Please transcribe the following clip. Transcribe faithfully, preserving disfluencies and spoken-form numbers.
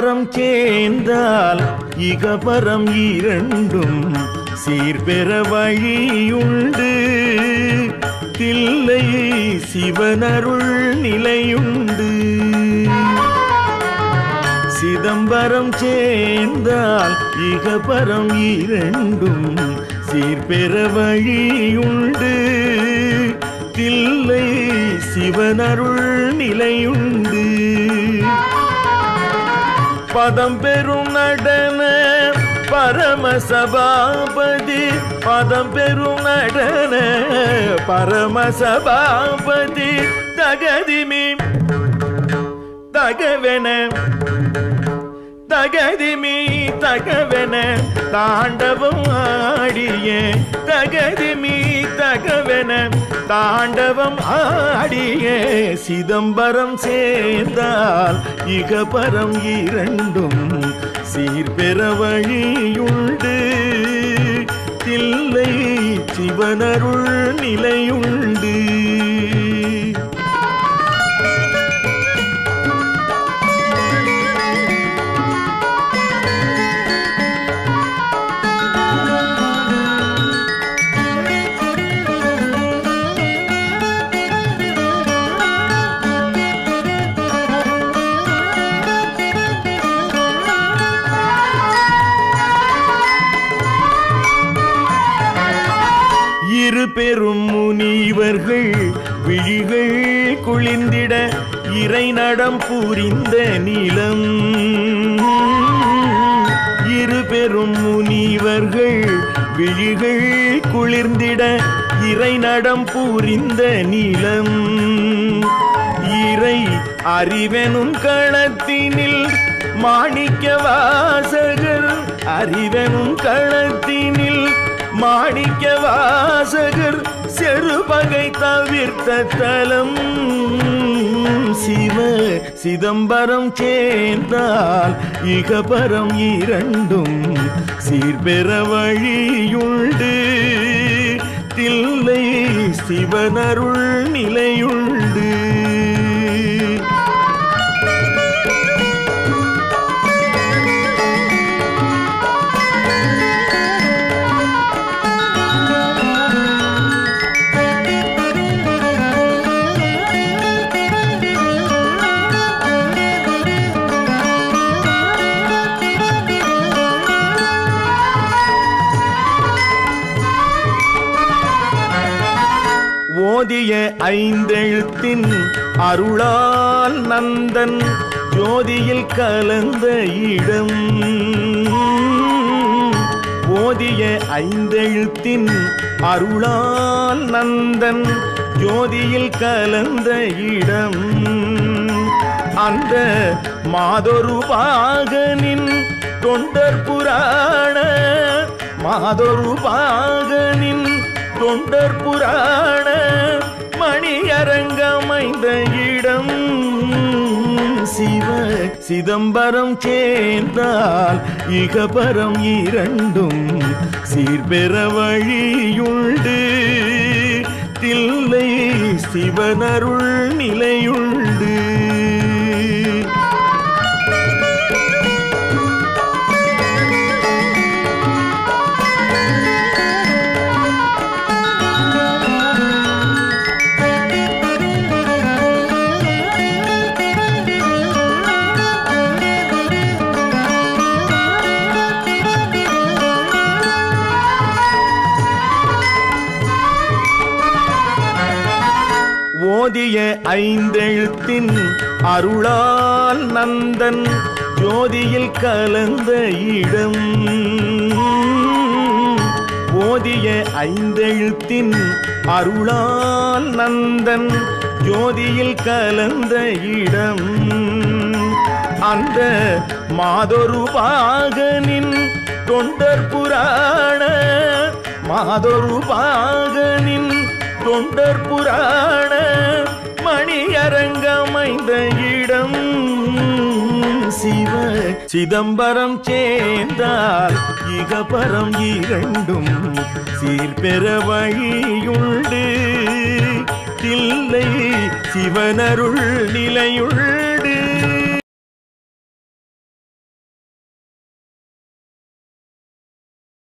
சிதம்பரம் சேர்ந்தால் இகபரம் இரண்டும் சீர்பெற வழியுண்டு. தில்லை சிவனருள் நிலையுண்டு. சிதம்பரம் சேர்ந்தால் இகபரம் இரண்டும் சீர்பெற வழியுண்டு. தில்லை சிவனருள் நிலையுண்டு. பதம் பெரும் நடன பரமசபாபதி, பதம் பெரும் நடன பரமசபாபதி, தகதிமி தகவென தகதிமி தகவென தாண்டவம் ஆடிய, தகதிமி தகவென தாண்டவம் ஆடிய. சிதம்பரம் சேர்ந்தால் இகபரம் இரண்டும் சீர்பெற வழியுண்டு. தில்லை சிவனருள் நிலையுண்டு. இரு பெரும் முனிவர்கள் விழிகள் குளிர்ந்திட இறை நடம் புரிந்த நிலம். இரு பெரும் முனிவர்கள் விழிகள் குளிர்ந்திட இறை நடம் புரிந்த நிலம். இறை அறிவெனும் களத்தினில் மாணிக்க வாசகர், அறிவெனும் களத்தினில் மாணிக்க வாசகர் செருபகை தவிர்த்த தலம். சிவ சிதம்பரம் சேர்ந்தால் இகபரம் இரண்டும் சீர்பெற வழியுண்டு. தில்லை சிவனருள் நிலையுண்டு. ஓதிய ஐந்தெழுத்தின் அருளால் நந்தன் ஜோதியில் கலந்த இடம். ஓதிய ஐந்தெழுத்தின் அருளால் நந்தன் ஜோதியில் கலந்த இடம். அந்த மாதொரு பாகனின் தொண்டர் புராண, மாதொரு பாகனின் தொண்டர் புராண மணியரங்கமைந்த இடம். சிவ சிதம்பரம் சேர்ந்தால் இகபரம் இரண்டும் சீர்பெற வழியுண்டு. தில்லை சிவனருள் நிலையுண்டு. ஓதிய ஐந்தெழுத்தின் அருளால் நந்தன் ஜோதியில் கலந்த இடம். ஓதிய ஐந்தெழுத்தின் அருளால் நந்தன் ஜோதியில் கலந்த இடம். அந்த மாதொரு பாகனின் தொண்டர் புராண, மாதொரு பாகனின் தொண்டர் புராண மணியரங்கமைந்த இடம். சிவ சிதம்பரம் சேர்ந்தால் இகபரம் இரண்டும் சீர்பெற வழியுண்டு. தில்லை சிவனருள் நிலையுள்